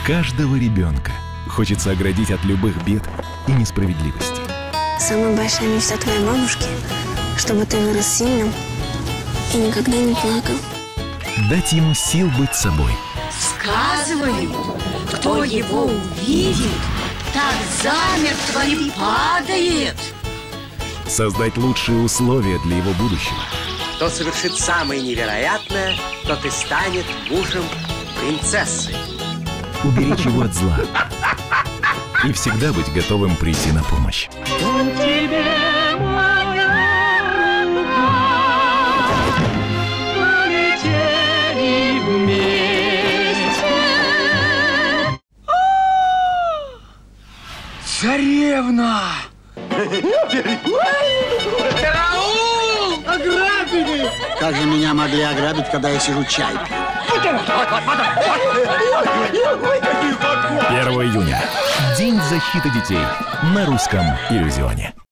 Каждого ребенка хочется оградить от любых бед и несправедливости. Самая большая мечта твоей бабушки, чтобы ты вырос сильным и никогда не плакал. Дать ему сил быть собой. Сказывают, кто его увидит, так замертво и падает. Создать лучшие условия для его будущего. Кто совершит самое невероятное, тот и станет мужем принцессы. Уберечь его от зла. И всегда быть готовым прийти на помощь. Царевна! Караул! Ограбили! Как же меня могли ограбить, когда я сижу чай пью? 1 июня. День защиты детей на русском иллюзионе.